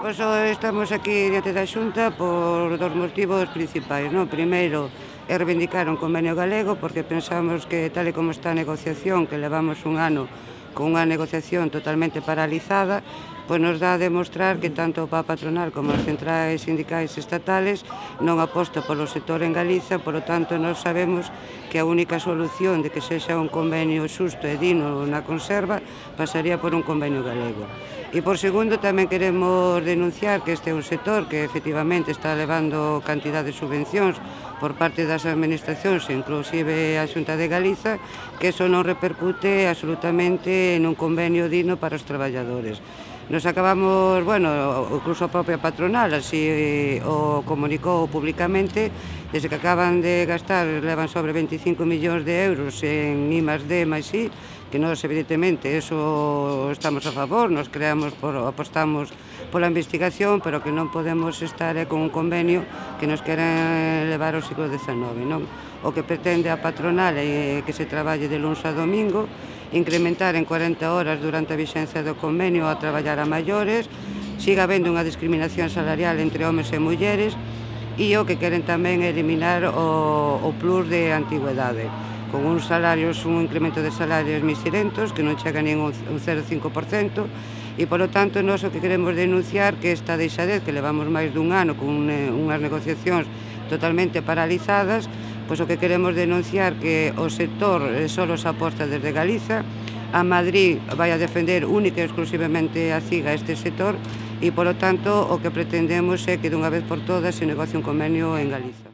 Pois estamos aquí diante da Xunta por dos motivos principais, non? Primeiro, é reivindicar un convenio galego porque pensamos que tal e como está a negociación, que levamos un ano con unha negociación totalmente paralizada, pois nos dá a demostrar que tanto a patronal como as centrais sindicais estatales non aposta polo sector en Galiza, polo tanto nós sabemos que a única solución de que sexa un convenio xusto e digno na conserva pasaría por un convenio galego. E por segundo tamén queremos denunciar que este é un sector que efectivamente está levando cantidad de subvencións por parte das administracións, inclusive a Xunta de Galiza, que eso non repercute absolutamente nun convenio digno para os traballadores. Nos acabamos, incluso a propia patronal así o comunicou públicamente, desde que acaban de gastar, levan sobre 25 millóns de euros en I+D máis I, que nós evidentemente eso estamos a favor, nos apostamos pola investigación, pero que non podemos estar con un convenio que nos queren levar ao siglo XIX, non? O que pretende a patronal é que se traballe de luns a domingo, incrementar en 40 horas durante a vixencia do convenio a traballar a maiores, siga habendo unha discriminación salarial entre homes e mulleres e o que queren tamén é eliminar o plus de antigüedade, con un incremento de salarios miserentos que non chega nin un 0,5%, e, polo tanto, nós o que queremos denunciar que esta deixadez, que levamos máis dun ano con unhas negociacións totalmente paralizadas, pois o que queremos denunciar que o sector só se aposta desde Galiza, a Madrid vai a defender única e exclusivamente a CIGA este sector, e, polo tanto, o que pretendemos é que dunha vez por todas se negocie un convenio en Galiza.